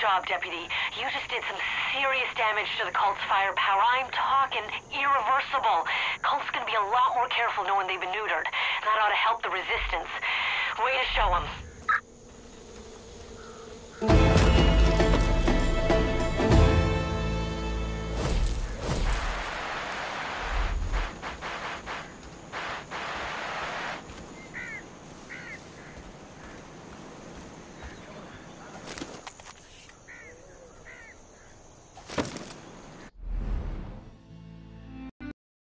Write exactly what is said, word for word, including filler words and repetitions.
job, Deputy. You just did some serious damage to the cult's firepower. I'm talking irreversible. Cult's gonna be a lot more careful knowing they've been neutered. That ought to help the resistance. Way to show them.